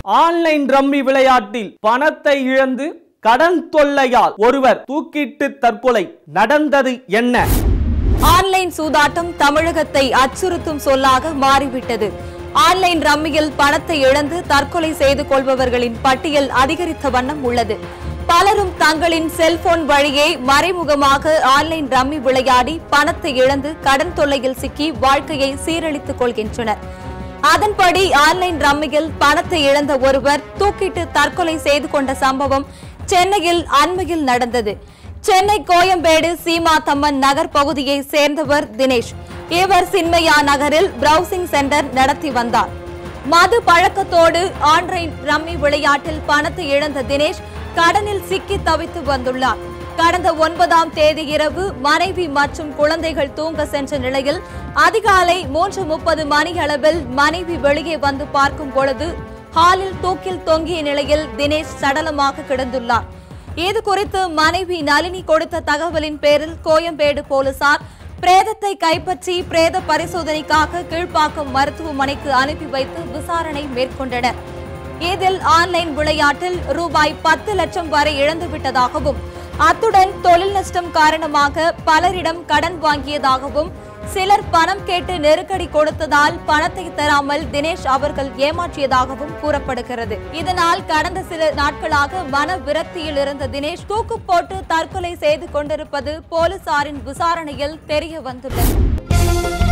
Online rummy விளையாட்டில் பணத்தை இழந்து கடன் தொல்லையால் ஒருவர் தூக்கிட்டு தற்கொலை. நடந்தது என்ன? ஆன்லைன் சூதாட்டம் தமிழகத்தை அச்சுறுத்தும் சொல்லாக மாறிவிட்டது. ஆன்லைன் ரம்மியில் பணத்தை இழந்து தற்கொலை செய்து கொள்பவர்களின் பட்டியல் அதிகரித்த வண்ணம் உள்ளது. பலரும் தங்களின் செல்போன் வழியே மறைமுகமாக ஆன்லைன் ரம்மி விளையாடி பணத்தை இழந்து கடன் தொல்லையில் சிக்கி வாழ்க்கையை சீரழித்துக் கொள்கின்றனர். அதன்படி ஆன்லைன் ரம்மியில் பணத்தை இழந்த ஒருவர் தூக்கிட்டு தற்கொலை செய்து கொண்ட சம்பவம் சென்னையில் அண்மையில் நடந்தது. சென்னை கோயம்பேடு சீமாத்தம்மன் நகர் பகுதியை சேர்ந்தவர் தினேஷ். இவர் சின்மயா நகரில் பிரவுசிங் சென்டர் நடத்தி வந்தார். மது பழக்கத்தோடு ஆன்லைன் ரம்மி விளையாட்டில் பணத்தை இழந்த தினேஷ் கடனில் சிக்கி தவித்து வந்துள்ளார். கடந்த 9ஆம் தேதி இரவு மனைவி மற்றும் குழந்தைகள் தூங்க சென்ற நிலையில் அதிகாலை 3:30 மணியளவில் மனைவி வெளியே வந்து பார்க்கும் பொழுது ஹாலில் தூக்கில் தொங்கிய நிலையில் தினேஷ் சடலமாக கிடந்துள்ளார். இது குறித்து மனைவி நளினி கொடுத்த தகவலின் பேரில் கோயம்பேடு போலீசார் பிரேதத்தை கைப்பற்றி பிரேத பரிசோதனைக்காக கீழ்ப்பாக்கம் மருத்துவமனைக்கு அனுப்பி வைத்து விசாரணை மேற்கொண்டனர். இதில் ஆன்லைன் விளையாட்டில் ரூபாய் 10 லட்சம் வரை இழந்துவிட்டதாகவும், அத்துடன் தொழில் நஷ்டம் காரணமாக பலரிடம் கடன் வாங்கியதாகவும், சிலர் பணம் கேட்டு நெருக்கடி கொடுத்ததால் பணத்தை தராமல் தினேஷ் அவர்கள் ஏமாற்றியதாகவும் கூறப்படுகிறது. இதனால் கடந்த சில நாட்களாக மன விரக்தியில் இருந்த தினேஷ் தூக்கு போட்டு தற்கொலை செய்து கொண்டிருப்பது போலீசாரின் விசாரணையில் தெரிய வந்துள்ளது.